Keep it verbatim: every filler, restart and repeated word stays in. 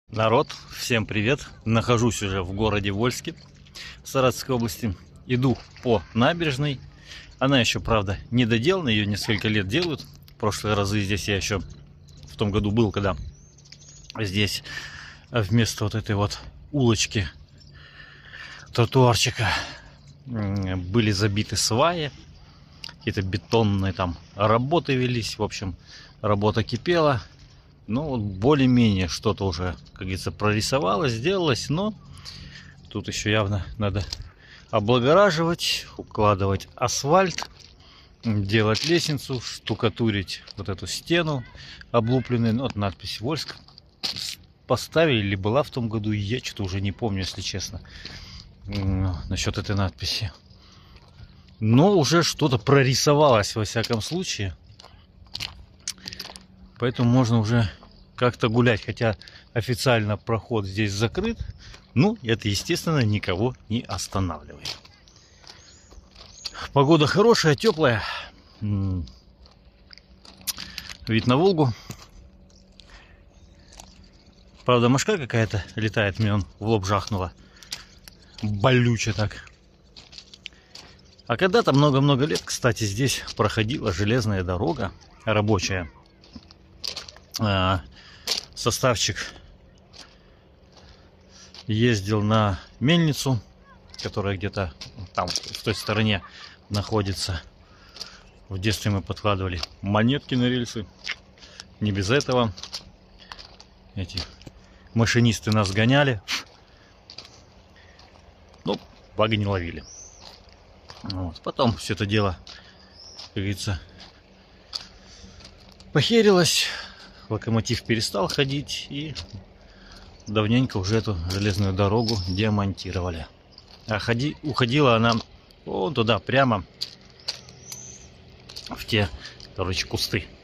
Народ, всем привет! Нахожусь уже в городе Вольске, Саратовской области. Иду по набережной. Она еще, правда, не доделана, ее несколько лет делают. В прошлые разы здесь я еще в том году был, когда здесь вместо вот этой вот улочки, тротуарчика, были забиты сваи. Какие-то бетонные там работы велись. В общем, работа кипела. Ну, вот более-менее что-то уже, как говорится, прорисовалось, сделалось, но тут еще явно надо облагораживать, укладывать асфальт, делать лестницу, штукатурить вот эту стену облупленную. Ну, вот надпись «Вольск» поставили или была в том году, я что-то уже не помню, если честно, насчет этой надписи. Но уже что-то прорисовалось во всяком случае. Поэтому можно уже как-то гулять, хотя официально проход здесь закрыт. Ну, это, естественно, никого не останавливает. Погода хорошая, теплая. Вид на Волгу. Правда, мошка какая-то летает, мне он в лоб жахнула. Болюче так. А когда-то много-много лет, кстати, здесь проходила железная дорога рабочая. Составчик ездил на мельницу, которая где-то там в той стороне находится. В детстве мы подкладывали монетки на рельсы. Не без этого. Эти машинисты нас гоняли. Ну, баги не ловили. Вот. Потом все это дело, как говорится, похерилось. Локомотив перестал ходить, и давненько уже эту железную дорогу демонтировали. А ходи, уходила она вон туда, прямо в те, короче, кусты.